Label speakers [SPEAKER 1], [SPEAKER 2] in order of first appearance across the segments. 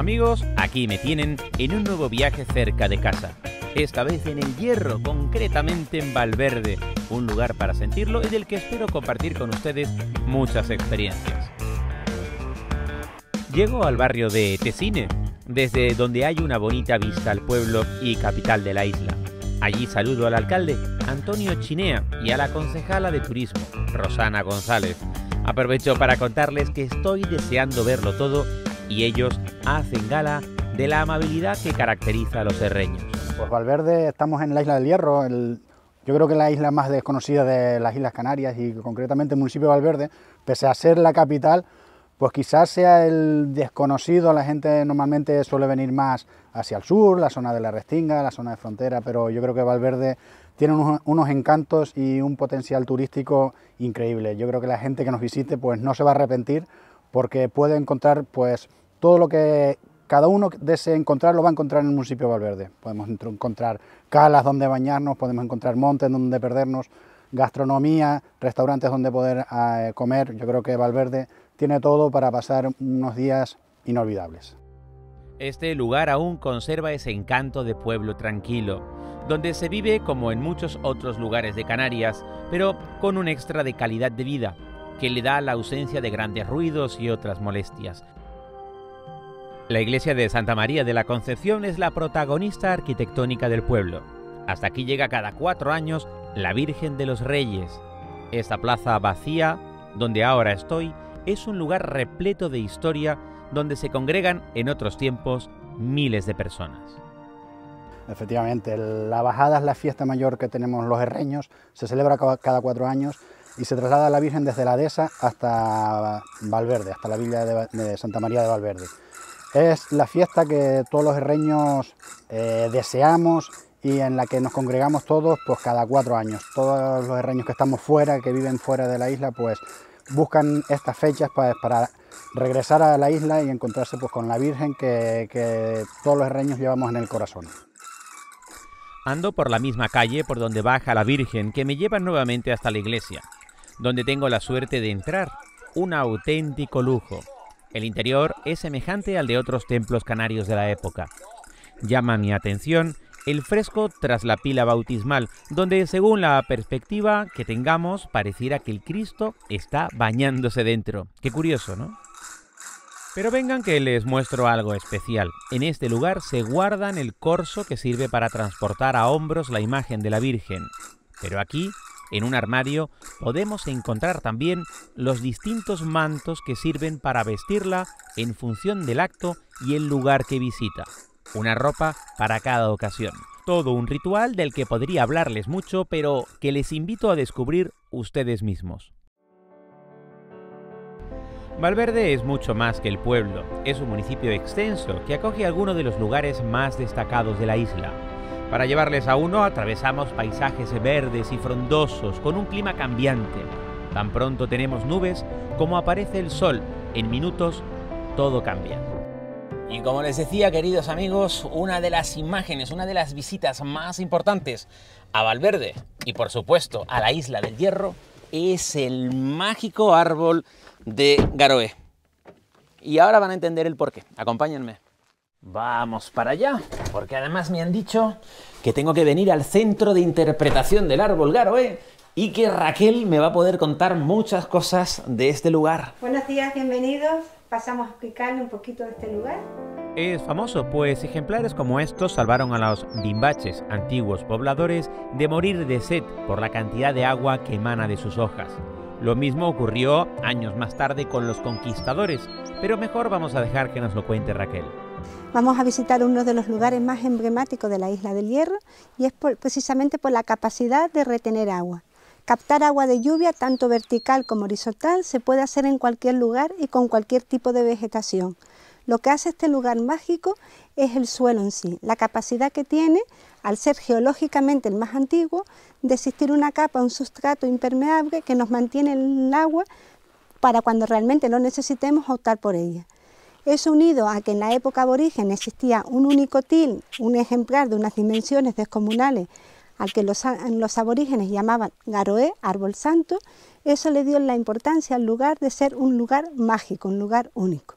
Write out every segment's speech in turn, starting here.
[SPEAKER 1] Amigos, aquí me tienen en un nuevo viaje cerca de casa. Esta vez en El Hierro, concretamente en Valverde, un lugar para sentirlo y del que espero compartir con ustedes muchas experiencias. Llego al barrio de Tesine, desde donde hay una bonita vista al pueblo y capital de la isla. Allí saludo al alcalde, Antonio Chinea, y a la concejala de turismo, Rosana González. Aprovecho para contarles que estoy deseando verlo todo y ellos hacen gala de la amabilidad que caracteriza a los herreños.
[SPEAKER 2] Pues Valverde, estamos en la isla del Hierro, yo creo que la isla más desconocida de las Islas Canarias y concretamente el municipio de Valverde, pese a ser la capital, pues quizás sea el desconocido. La gente normalmente suele venir más hacia el sur, la zona de la Restinga, la zona de frontera, pero yo creo que Valverde tiene unos encantos y un potencial turístico increíble. Yo creo que la gente que nos visite pues no se va a arrepentir, porque puede encontrar pues todo lo que cada uno desee encontrar, lo va a encontrar en el municipio de Valverde. Podemos encontrar calas donde bañarnos, podemos encontrar montes donde perdernos, gastronomía, restaurantes donde poder comer. Yo creo que Valverde tiene todo para pasar unos días inolvidables.
[SPEAKER 1] Este lugar aún conserva ese encanto de pueblo tranquilo, donde se vive como en muchos otros lugares de Canarias, pero con un extra de calidad de vida, que le da la ausencia de grandes ruidos y otras molestias. La iglesia de Santa María de la Concepción es la protagonista arquitectónica del pueblo. Hasta aquí llega cada 4 años la Virgen de los Reyes. Esta plaza vacía, donde ahora estoy, es un lugar repleto de historia donde se congregan en otros tiempos miles de personas.
[SPEAKER 2] Efectivamente, la bajada es la fiesta mayor que tenemos los herreños, se celebra cada 4 años y se traslada a la Virgen desde la dehesa hasta Valverde, hasta la villa de Santa María de Valverde. Es la fiesta que todos los herreños deseamos y en la que nos congregamos todos pues cada 4 años. Todos los herreños que estamos fuera, que viven fuera de la isla, pues buscan estas fechas para regresar a la isla y encontrarse pues con la Virgen que todos los herreños llevamos en el corazón.
[SPEAKER 1] Ando por la misma calle por donde baja la Virgen, que me lleva nuevamente hasta la iglesia, donde tengo la suerte de entrar. Un auténtico lujo. El interior es semejante al de otros templos canarios de la época. Llama mi atención el fresco tras la pila bautismal, donde según la perspectiva que tengamos pareciera que el Cristo está bañándose dentro. Qué curioso, ¿no? Pero vengan que les muestro algo especial. En este lugar se guardan el corso que sirve para transportar a hombros la imagen de la Virgen. Pero aquí, en un armario, podemos encontrar también los distintos mantos que sirven para vestirla en función del acto y el lugar que visita. Una ropa para cada ocasión. Todo un ritual del que podría hablarles mucho, pero que les invito a descubrir ustedes mismos. Valverde es mucho más que el pueblo. Es un municipio extenso que acoge algunos de los lugares más destacados de la isla. Para llevarles a uno atravesamos paisajes verdes y frondosos con un clima cambiante. Tan pronto tenemos nubes como aparece el sol. En minutos todo cambia. Y como les decía, queridos amigos, una de las imágenes, una de las visitas más importantes a Valverde y por supuesto a la isla del Hierro es el mágico árbol de Garoé. Y ahora van a entender el porqué. Acompáñenme. Vamos para allá, porque además me han dicho que tengo que venir al centro de interpretación del árbol Garoé y que Raquel me va a poder contar muchas cosas de este lugar.
[SPEAKER 3] Buenos días, bienvenidos. Pasamos a explicarle un poquito de este lugar.
[SPEAKER 1] Es famoso, pues ejemplares como estos salvaron a los bimbaches, antiguos pobladores, de morir de sed por la cantidad de agua que emana de sus hojas. Lo mismo ocurrió años más tarde con los conquistadores, pero mejor vamos a dejar que nos lo cuente Raquel.
[SPEAKER 3] Vamos a visitar uno de los lugares más emblemáticos de la isla del Hierro y es precisamente por la capacidad de retener agua. Captar agua de lluvia, tanto vertical como horizontal, se puede hacer en cualquier lugar y con cualquier tipo de vegetación. Lo que hace este lugar mágico es el suelo en sí, la capacidad que tiene, al ser geológicamente el más antiguo, de existir una capa, un sustrato impermeable que nos mantiene el agua para cuando realmente lo necesitemos optar por ella. Eso unido a que en la época aborigen existía un único til, un ejemplar de unas dimensiones descomunales, al que los aborígenes llamaban Garoé, árbol santo, eso le dio la importancia al lugar de ser un lugar mágico, un lugar único.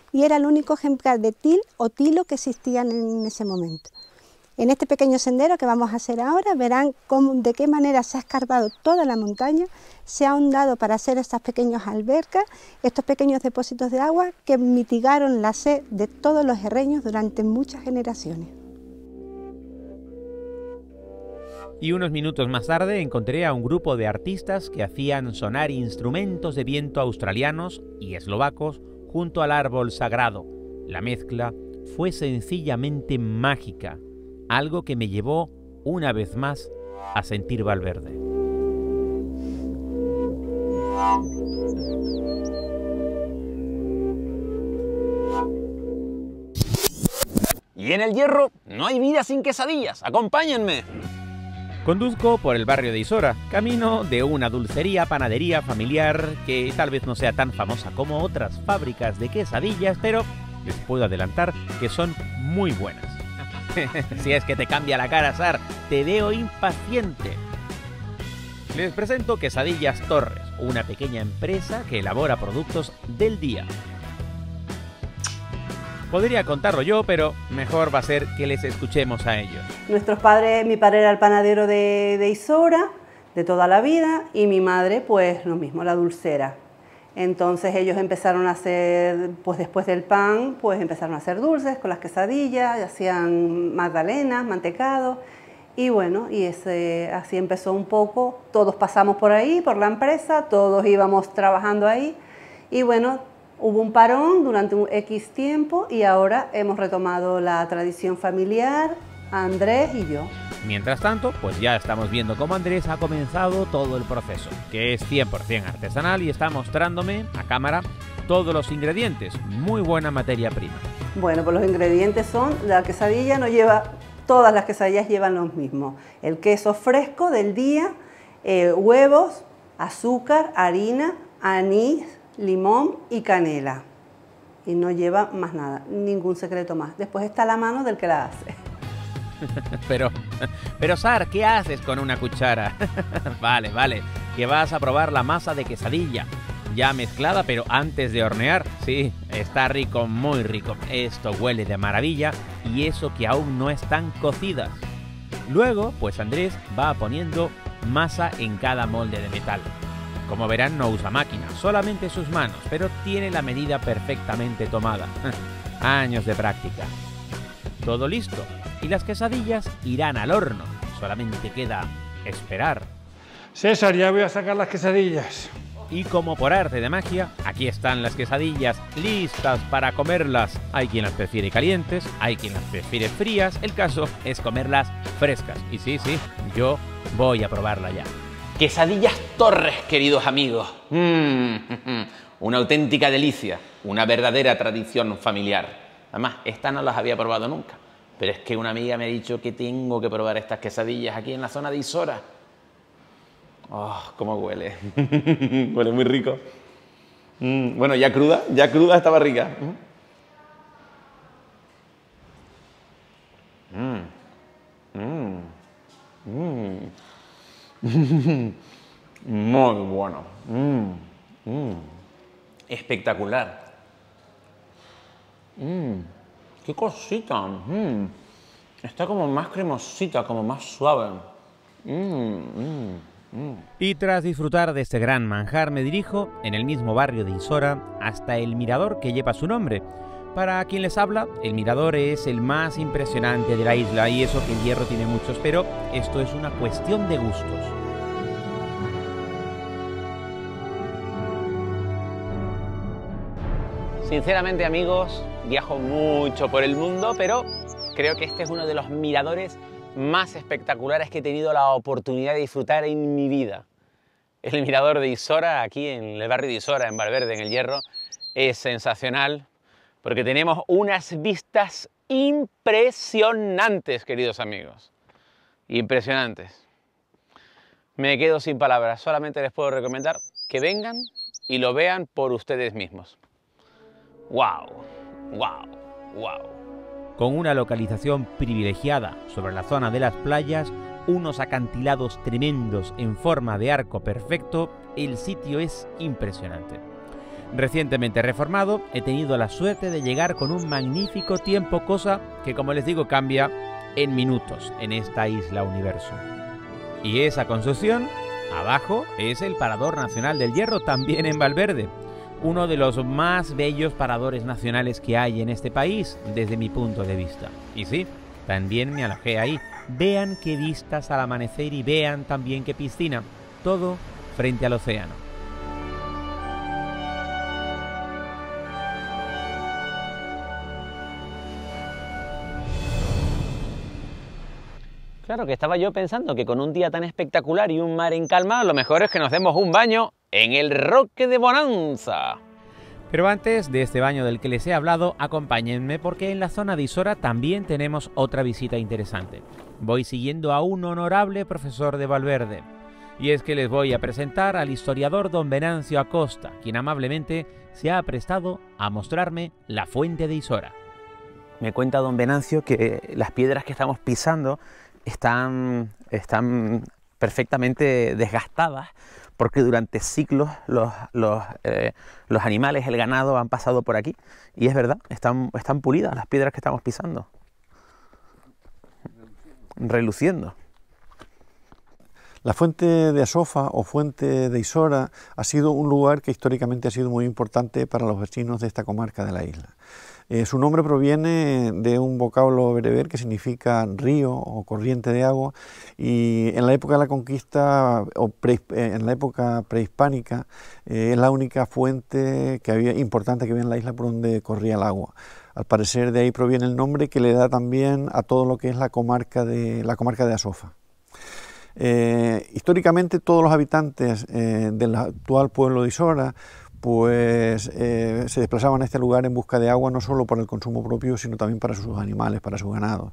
[SPEAKER 3] y era el único ejemplar de til o tilo que existían en ese momento. En este pequeño sendero que vamos a hacer ahora verán de qué manera se ha escarbado toda la montaña, se ha ahondado para hacer estas pequeñas albercas, estos pequeños depósitos de agua que mitigaron la sed de todos los herreños durante muchas generaciones.
[SPEAKER 1] Y unos minutos más tarde encontré a un grupo de artistas que hacían sonar instrumentos de viento australianos y eslovacos junto al árbol sagrado. La mezcla fue sencillamente mágica, algo que me llevó una vez más a sentir Valverde.
[SPEAKER 4] Y en El Hierro no hay vida sin quesadillas. ¡Acompáñenme!
[SPEAKER 1] Conduzco por el barrio de Isora, camino de una dulcería, panadería familiar que tal vez no sea tan famosa como otras fábricas de quesadillas, pero les puedo adelantar que son muy buenas. Si es que te cambia la cara, Sar, te veo impaciente. Les presento Quesadillas Torres, una pequeña empresa que elabora productos del día. Podría contarlo yo, pero mejor va a ser que les escuchemos a ellos.
[SPEAKER 5] Nuestros padres, mi padre era el panadero de Isora, de toda la vida, y mi madre, pues lo mismo, la dulcera. Entonces ellos empezaron a hacer, pues después del pan, pues empezaron a hacer dulces con las quesadillas, hacían magdalenas, mantecado, y bueno, así empezó un poco. Todos pasamos por ahí, por la empresa, todos íbamos trabajando ahí, y bueno, hubo un parón durante un X tiempo y ahora hemos retomado la tradición familiar, Andrés y yo.
[SPEAKER 1] Mientras tanto, pues ya estamos viendo cómo Andrés ha comenzado todo el proceso, que es 100% artesanal y está mostrándome a cámara todos los ingredientes. Muy buena materia prima.
[SPEAKER 5] Bueno, pues los ingredientes son, la quesadilla no lleva, todas las quesadillas llevan los mismos. El queso fresco del día, huevos, azúcar, harina, anís, limón y canela. Y no lleva más nada, ningún secreto más. Después está la mano del que la hace.
[SPEAKER 1] Pero Sar, ¿qué haces con una cuchara? Vale, que vas a probar la masa de quesadilla. Ya mezclada, pero antes de hornear. Sí, está rico, muy rico. Esto huele de maravilla y eso que aún no están cocidas. Luego, pues Andrés va poniendo masa en cada molde de metal. Como verán, no usa máquina, solamente sus manos, pero tiene la medida perfectamente tomada. Años de práctica. Todo listo, y las quesadillas irán al horno. Solamente queda esperar.
[SPEAKER 6] César, ya voy a sacar las quesadillas.
[SPEAKER 1] Y como por arte de magia, aquí están las quesadillas listas para comerlas. Hay quien las prefiere calientes, hay quien las prefiere frías. El caso es comerlas frescas. Y sí, yo voy a probarla ya.
[SPEAKER 4] Quesadillas Torres, queridos amigos. Una auténtica delicia, una verdadera tradición familiar. Además, estas no las había probado nunca, pero es que una amiga me ha dicho que tengo que probar estas quesadillas aquí en la zona de Isora. ¡Oh, cómo huele! Huele muy rico. Bueno, ya cruda estaba rica. Muy bueno. Espectacular. Qué cosita. Está como más cremosita, como más suave.
[SPEAKER 1] Y tras disfrutar de este gran manjar me dirijo, en el mismo barrio de Isora, hasta el mirador que lleva su nombre. Para quien les habla, el mirador es el más impresionante de la isla, y eso que El Hierro tiene muchos, pero esto es una cuestión de gustos.
[SPEAKER 4] Sinceramente, amigos, viajo mucho por el mundo, pero creo que este es uno de los miradores más espectaculares que he tenido la oportunidad de disfrutar en mi vida. El mirador de Isora, aquí en el barrio de Isora, en Valverde, en El Hierro, es sensacional porque tenemos unas vistas impresionantes, queridos amigos. Impresionantes. Me quedo sin palabras, solamente les puedo recomendar que vengan y lo vean por ustedes mismos. ¡Wow! ¡Wow! ¡Wow!
[SPEAKER 1] Con una localización privilegiada sobre la zona de las playas, unos acantilados tremendos en forma de arco perfecto, el sitio es impresionante. Recientemente reformado, he tenido la suerte de llegar con un magnífico tiempo, cosa que, como les digo, cambia en minutos en esta isla universo. Y esa construcción, abajo, es el Parador Nacional del Hierro, también en Valverde, uno de los más bellos paradores nacionales que hay en este país, desde mi punto de vista. Y sí, también me alojé ahí. Vean qué vistas al amanecer y vean también qué piscina, todo frente al océano.
[SPEAKER 4] Claro que estaba yo pensando que con un día tan espectacular y un mar en calma, lo mejor es que nos demos un baño en el Roque de Bonanza.
[SPEAKER 1] Pero antes de este baño del que les he hablado, acompáñenme porque en la zona de Isora también tenemos otra visita interesante. Voy siguiendo a un honorable profesor de Valverde. Y es que les voy a presentar al historiador don Venancio Acosta, quien amablemente se ha prestado a mostrarme la fuente de Isora.
[SPEAKER 4] Me cuenta don Venancio que las piedras que estamos pisando están perfectamente desgastadas porque durante siglos los animales, el ganado, han pasado por aquí. Y es verdad, están pulidas las piedras que estamos pisando. Reluciendo.
[SPEAKER 7] La fuente de Asofa o fuente de Isora ha sido un lugar que históricamente ha sido muy importante para los vecinos de esta comarca de la isla. Su nombre proviene de un vocablo bereber que significa río o corriente de agua, y en la época de la conquista o en la época prehispánica es la única fuente importante que había en la isla por donde corría el agua. Al parecer de ahí proviene el nombre que le da también a todo lo que es la comarca de Asofa. Históricamente todos los habitantes del actual pueblo de Isora pues se desplazaban a este lugar en busca de agua, no solo para el consumo propio, sino también para sus animales, para sus ganados.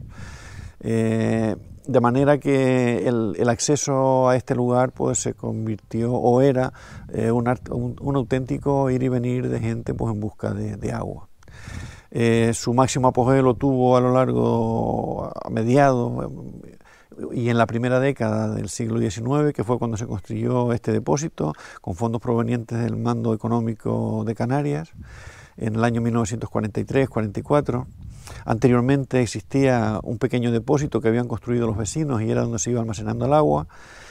[SPEAKER 7] De manera que el acceso a este lugar pues se convirtió o era un auténtico ir y venir de gente pues en busca de agua. Su máximo apogeo lo tuvo a lo largo, a mediados y en la primera década del siglo XIX, que fue cuando se construyó este depósito, con fondos provenientes del Mando Económico de Canarias, en el año 1943-44. Anteriormente existía un pequeño depósito que habían construido los vecinos y era donde se iba almacenando el agua.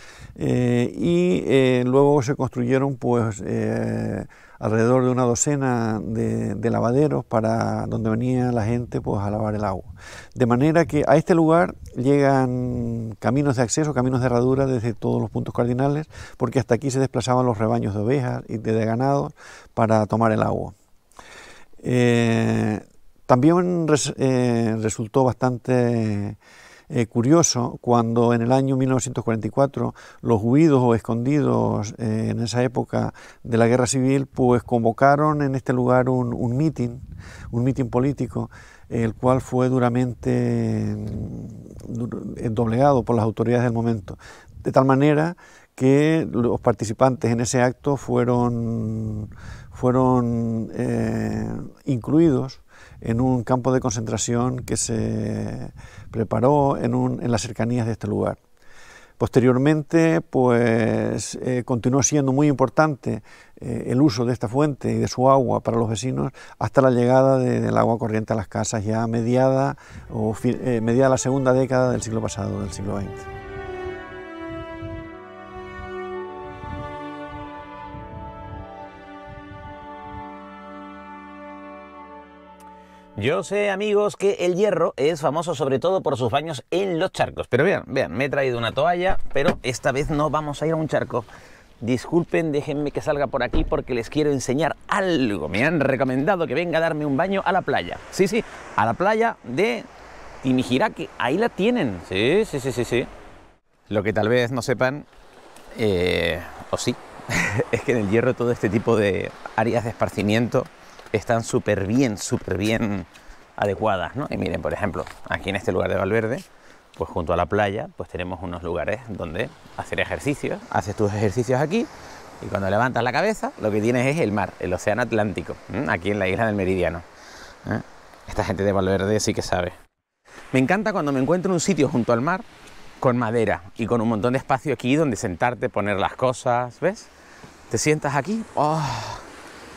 [SPEAKER 7] Luego se construyeron pues alrededor de una docena de lavaderos para donde venía la gente pues a lavar el agua. De manera que a este lugar llegan caminos de acceso, caminos de herradura desde todos los puntos cardinales, porque hasta aquí se desplazaban los rebaños de ovejas y de ganado para tomar el agua. También resultó bastante curioso cuando en el año 1944 los huidos o escondidos en esa época de la guerra civil pues convocaron en este lugar un mitin político, el cual fue duramente doblegado por las autoridades del momento, de tal manera que los participantes en ese acto fueron incluidos en un campo de concentración que se preparó en las cercanías de este lugar. Posteriormente, pues continuó siendo muy importante el uso de esta fuente y de su agua para los vecinos hasta la llegada del agua corriente a las casas ya mediada la segunda década del siglo pasado, del siglo XX.
[SPEAKER 4] Yo sé, amigos, que el Hierro es famoso sobre todo por sus baños en los charcos. Pero vean, me he traído una toalla, pero esta vez no vamos a ir a un charco. Disculpen, déjenme que salga por aquí porque les quiero enseñar algo. Me han recomendado que venga a darme un baño a la playa. Sí, a la playa de Timijiraque. Ahí la tienen. Sí. Lo que tal vez no sepan, o sí, es que en el Hierro todo este tipo de áreas de esparcimiento están súper bien adecuadas, ¿no? Y miren, por ejemplo, aquí en este lugar de Valverde, pues junto a la playa, pues tenemos unos lugares donde hacer ejercicios. Haces tus ejercicios aquí y cuando levantas la cabeza lo que tienes es el mar, el océano Atlántico, aquí en la isla del Meridiano. Esta gente de Valverde sí que sabe. Me encanta cuando me encuentro un sitio junto al mar con madera y con un montón de espacio aquí donde sentarte, poner las cosas, ¿ves? Te sientas aquí, ¡oh!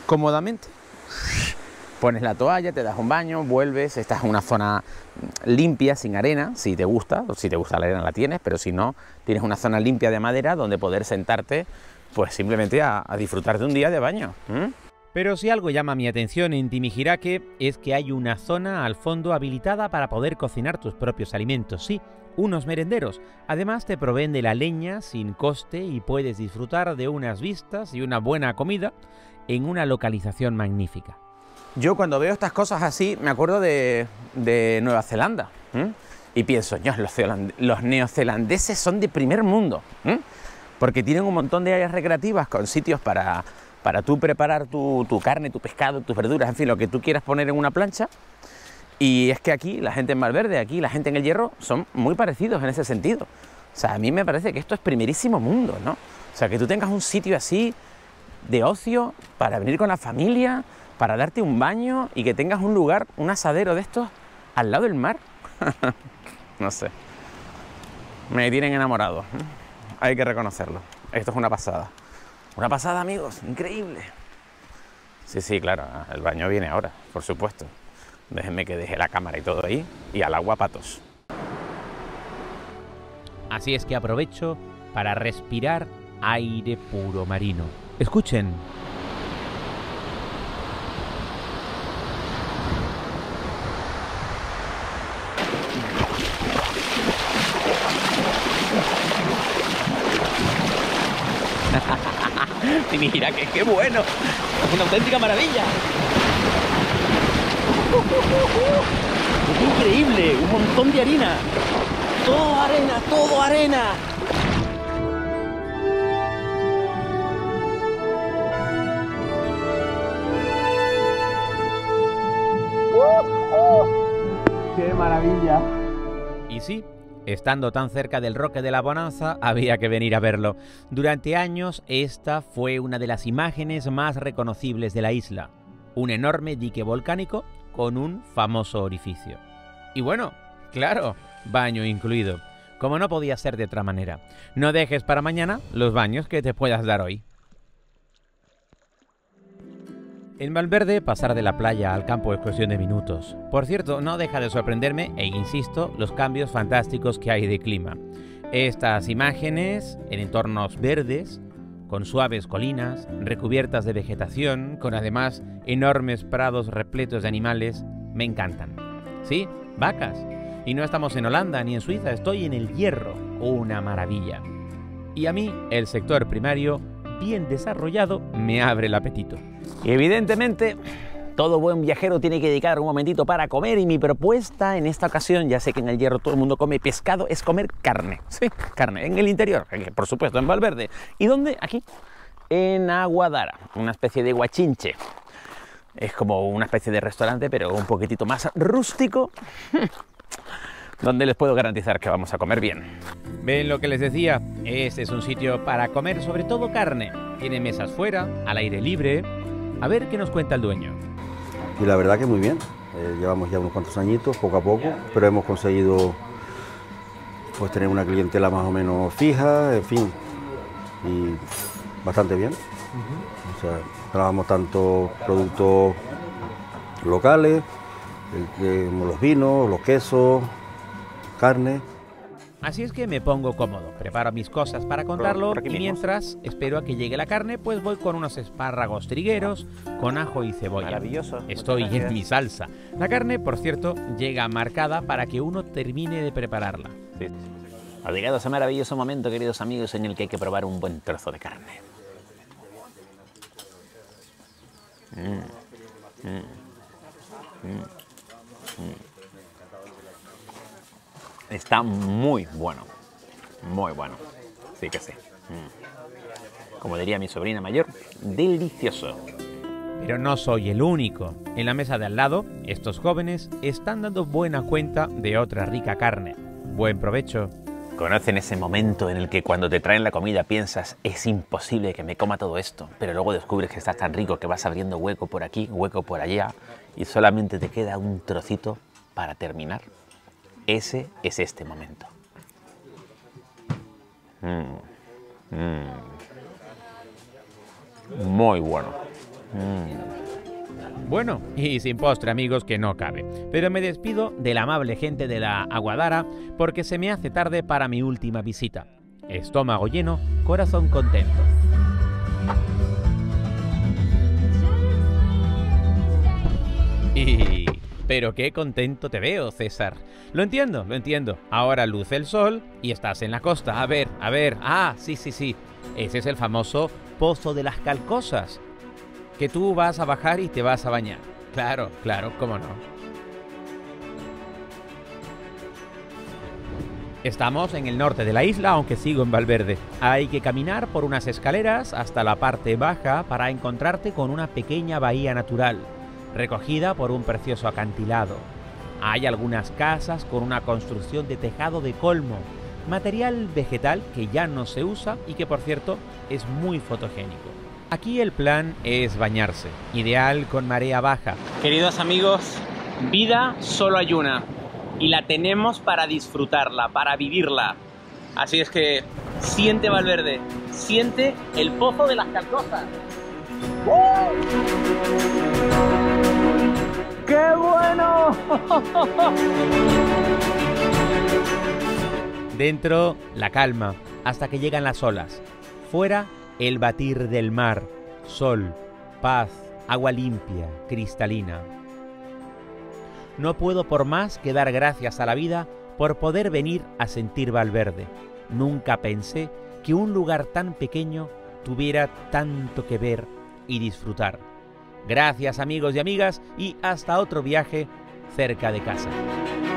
[SPEAKER 4] cómodamente. Pones la toalla, te das un baño, vuelves, estás en una zona limpia, sin arena, si te gusta, o si te gusta la arena la tienes, pero si no, tienes una zona limpia de madera donde poder sentarte, pues simplemente a disfrutar de un día de baño.
[SPEAKER 1] Pero si algo llama mi atención en Timijiraque es que hay una zona al fondo habilitada para poder cocinar tus propios alimentos, sí, unos merenderos. Además te proveen de la leña sin coste y puedes disfrutar de unas vistas y una buena comida en una localización magnífica.
[SPEAKER 4] Yo cuando veo estas cosas así me acuerdo de Nueva Zelanda y pienso, los neozelandeses son de primer mundo, porque tienen un montón de áreas recreativas con sitios para tú preparar tu carne, tu pescado, tus verduras, en fin, lo que tú quieras poner en una plancha. Y es que aquí, la gente en Valverde, aquí la gente en El Hierro, son muy parecidos en ese sentido. O sea, a mí me parece que esto es primerísimo mundo, ¿no? O sea, que tú tengas un sitio así de ocio para venir con la familia, para darte un baño y que tengas un lugar, un asadero de estos al lado del mar. No sé. Me tienen enamorado. Hay que reconocerlo. Esto es una pasada. Una pasada, amigos. Increíble. Sí, claro. El baño viene ahora, por supuesto. Déjenme que deje la cámara y todo ahí. Y al agua, patos.
[SPEAKER 1] Así es que aprovecho para respirar aire puro marino. Escuchen.
[SPEAKER 4] Y mira que qué bueno, es una auténtica maravilla. Es increíble, un montón de harina. Todo arena, todo arena. ¡Qué maravilla!
[SPEAKER 1] Y sí, estando tan cerca del Roque de la Bonanza, había que venir a verlo. Durante años, esta fue una de las imágenes más reconocibles de la isla. Un enorme dique volcánico con un famoso orificio. Y bueno, claro, baño incluido. Como no podía ser de otra manera. No dejes para mañana los baños que te puedas dar hoy. En Valverde, pasar de la playa al campo es cuestión de minutos. Por cierto, no deja de sorprenderme, e insisto, los cambios fantásticos que hay de clima. Estas imágenes en entornos verdes, con suaves colinas, recubiertas de vegetación, con además enormes prados repletos de animales, me encantan. Sí, vacas. Y no estamos en Holanda ni en Suiza, estoy en El Hierro, una maravilla. Y a mí, el sector primario, bien desarrollado, me abre el apetito.
[SPEAKER 4] Y evidentemente, todo buen viajero tiene que dedicar un momentito para comer y mi propuesta en esta ocasión, ya sé que en El Hierro todo el mundo come pescado, es comer carne. Sí, carne, en el interior, por supuesto, en Valverde. ¿Y dónde? Aquí, en Aguadara, una especie de guachinche. Es como una especie de restaurante, pero un poquitito más rústico, donde les puedo garantizar que vamos a comer bien.
[SPEAKER 1] ¿Ven lo que les decía? Este es un sitio para comer sobre todo carne. Tiene mesas fuera, al aire libre. A ver qué nos cuenta el dueño.
[SPEAKER 8] Y la verdad que muy bien. Llevamos ya unos cuantos añitos, poco a poco, pero hemos conseguido pues tener una clientela más o menos fija, en fin, y bastante bien. O sea, trabajamos tanto productos locales, como los vinos, los quesos, carne.
[SPEAKER 1] Así es que me pongo cómodo, preparo mis cosas para contarlo y mientras espero a que llegue la carne, pues voy con unos espárragos trigueros, con ajo y cebolla.
[SPEAKER 4] Maravilloso.
[SPEAKER 1] Estoy en mi salsa. La carne, por cierto, llega marcada para que uno termine de prepararla.
[SPEAKER 4] Sí. Ha llegado ese maravilloso momento, queridos amigos, en el que hay que probar un buen trozo de carne. Está muy bueno, sí que sí. Como diría mi sobrina mayor, delicioso.
[SPEAKER 1] Pero no soy el único. En la mesa de al lado, estos jóvenes están dando buena cuenta de otra rica carne. Buen provecho.
[SPEAKER 4] ¿Conocen ese momento en el que cuando te traen la comida piensas, es imposible que me coma todo esto, pero luego descubres que está tan rico que vas abriendo hueco por aquí, hueco por allá y solamente te queda un trocito para terminar? Ese es este momento. Muy bueno,
[SPEAKER 1] Bueno, y sin postre, amigos, que no cabe. Pero me despido de la amable gente de la Aguadara porque se me hace tarde para mi última visita. Estómago lleno, corazón contento. Pero qué contento te veo, César. Lo entiendo, lo entiendo. Ahora luce el sol y estás en la costa. A ver. Ah, sí. Ese es el famoso Pozo de las Calcosas. Que tú vas a bajar y te vas a bañar. Claro, cómo no. Estamos en el norte de la isla, aunque sigo en Valverde. Hay que caminar por unas escaleras hasta la parte baja para encontrarte con una pequeña bahía natural, recogida por un precioso acantilado. Hay algunas casas con una construcción de tejado de colmo, material vegetal que ya no se usa y que, por cierto, es muy fotogénico. Aquí el plan es bañarse, ideal con marea baja.
[SPEAKER 4] Queridos amigos, vida solo hay una y la tenemos para disfrutarla, para vivirla. Así es que siente Valverde, siente el Pozo de las Calcosas. ¡Qué bueno!
[SPEAKER 1] Dentro, la calma, hasta que llegan las olas. Fuera, el batir del mar, sol, paz, agua limpia, cristalina. No puedo por más que dar gracias a la vida por poder venir a sentir Valverde. Nunca pensé que un lugar tan pequeño tuviera tanto que ver y disfrutar. Gracias, amigos y amigas, y hasta otro viaje cerca de casa.